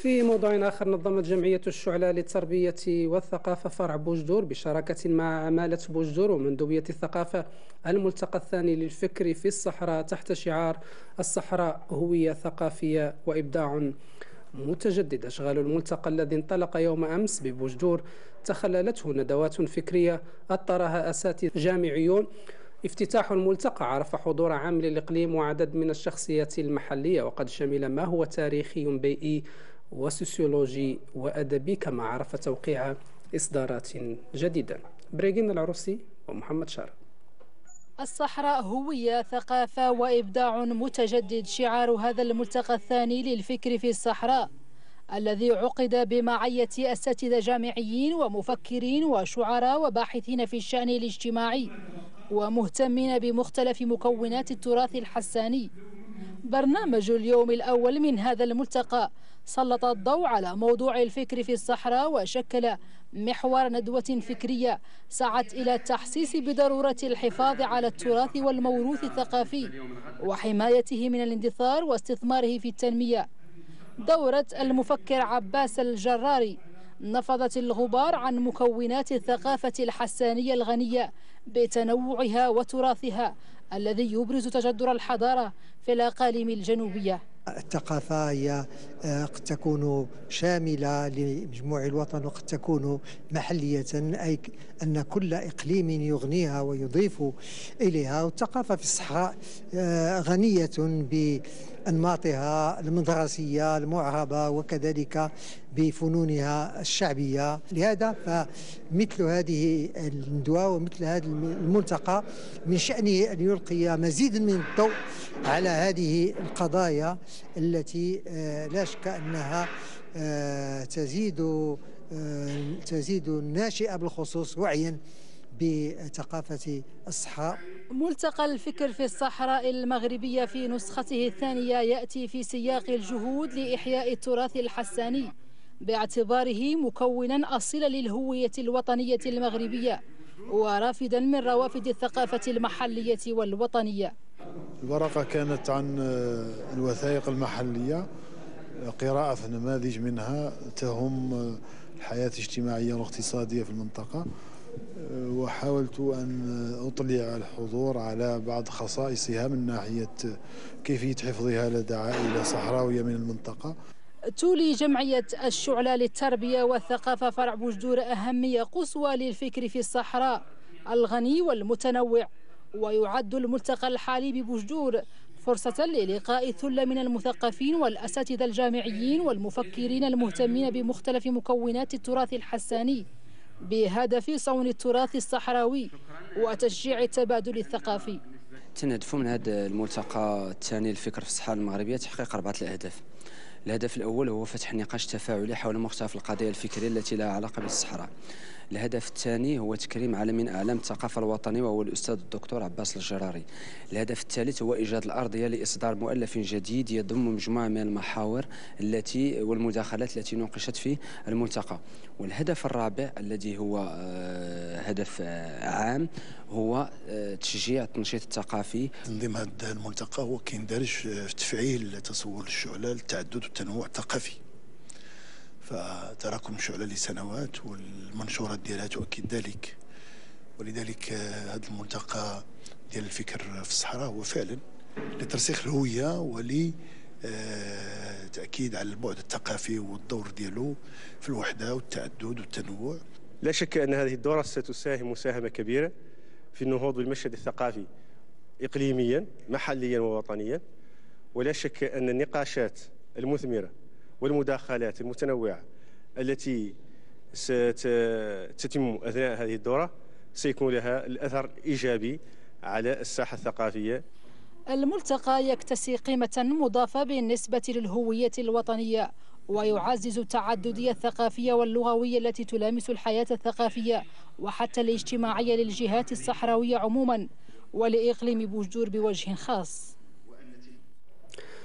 في موضوع آخر، نظمت جمعية الشعلة للتربية والثقافة فرع بوجدور بشراكة مع عمالة بوجدور ومندوبية الثقافة الملتقى الثاني للفكر في الصحراء تحت شعار الصحراء هوية ثقافية وإبداع متجدد. أشغال الملتقى الذي انطلق يوم أمس ببوجدور تخللته ندوات فكرية أطرها أساتذة جامعيون. افتتاح الملتقى عرف حضور عامل الإقليم وعدد من الشخصيات المحلية، وقد شمل ما هو تاريخي بيئي وسوسيولوجي وأدبي، كما عرف توقيع إصدارات جديدة. بريغين العروسي ومحمد شار. الصحراء هوية ثقافة وإبداع متجدد شعار هذا الملتقى الثاني للفكر في الصحراء الذي عقد بمعية أساتذة جامعيين ومفكرين وشعراء وباحثين في الشأن الاجتماعي ومهتمين بمختلف مكونات التراث الحساني. برنامج اليوم الأول من هذا الملتقى سلط الضوء على موضوع الفكر في الصحراء وشكل محور ندوة فكرية سعت إلى التحسيس بضرورة الحفاظ على التراث والموروث الثقافي وحمايته من الاندثار واستثماره في التنمية. دورة المفكر عباس الجراري نفضت الغبار عن مكونات الثقافة الحسانية الغنية بتنوعها وتراثها الذي يبرز تجذر الحضارة في الأقاليم الجنوبية. الثقافة هي قد تكون شاملة لمجموع الوطن وقد تكون محلية، أي أن كل إقليم يغنيها ويضيف إليها. والثقافة في الصحراء غنية بأنماطها المدرسية المعربة وكذلك بفنونها الشعبية. لهذا فمثل هذه الندوة ومثل هذا الملتقى من شأنه أن يلقي مزيد من الضوء على هذه القضايا التي لا شك أنها تزيد الناشئة بالخصوص وعيا بثقافة الصحراء. ملتقى الفكر في الصحراء المغربية في نسخته الثانية يأتي في سياق الجهود لإحياء التراث الحساني باعتباره مكونا أصيلا للهوية الوطنية المغربية ورافدا من روافد الثقافة المحلية والوطنية. الورقة كانت عن الوثائق المحلية، قراءة نماذج منها تهم الحياة الاجتماعية والاقتصادية في المنطقة، وحاولت أن أطلع الحضور على بعض خصائصها من ناحية كيفية حفظها لدى عائلة صحراوية من المنطقة. تولي جمعية الشعلة للتربية والثقافة فرع بوجدور أهمية قصوى للفكر في الصحراء الغني والمتنوع، ويعد الملتقى الحالي ببوجدور فرصة للقاء ثلة من المثقفين والأساتذة الجامعيين والمفكرين المهتمين بمختلف مكونات التراث الحساني بهدف صون التراث الصحراوي وتشجيع التبادل الثقافي. تنهدف من هذا الملتقى الثاني للفكر في الصحراء المغربية تحقيق 4 الأهداف. الهدف الأول هو فتح نقاش تفاعلي حول مختلف القضايا الفكرية التي لها علاقة بالصحراء. الهدف الثاني هو تكريم عالم من أعلام الثقافة الوطني وهو الأستاذ الدكتور عباس الجراري. الهدف الثالث هو إيجاد الأرضية لإصدار مؤلف جديد يضم مجموعة من المحاور والمداخلات التي ناقشت في الملتقى. والهدف الرابع الذي هو هدف عام هو تشجيع التنشيط الثقافي. تنظيم هذا الملتقى هو كيندرج في تفعيل تصور الشعلة للتعدد والتنوع الثقافي، فتراكم الشعلة لسنوات والمنشورات ديالها تؤكد ذلك. ولذلك هذا الملتقى ديال الفكر في الصحراء هو فعلا لترسيخ الهوية ولتأكيد على البعد الثقافي والدور ديالو في الوحدة والتعدد والتنوع. لا شك أن هذه الدورة ستساهم مساهمة كبيرة في النهوض بالمشهد الثقافي إقليميا محليا ووطنيا، ولا شك أن النقاشات المثمرة والمداخلات المتنوعة التي ستتم أثناء هذه الدورة سيكون لها الأثر الإيجابي على الساحة الثقافية. الملتقى يكتسي قيمة مضافة بالنسبة للهوية الوطنية ويعزز التعددية الثقافية واللغوية التي تلامس الحياة الثقافية وحتى الاجتماعية للجهات الصحراوية عموما ولإقليم بوجدور بوجه خاص.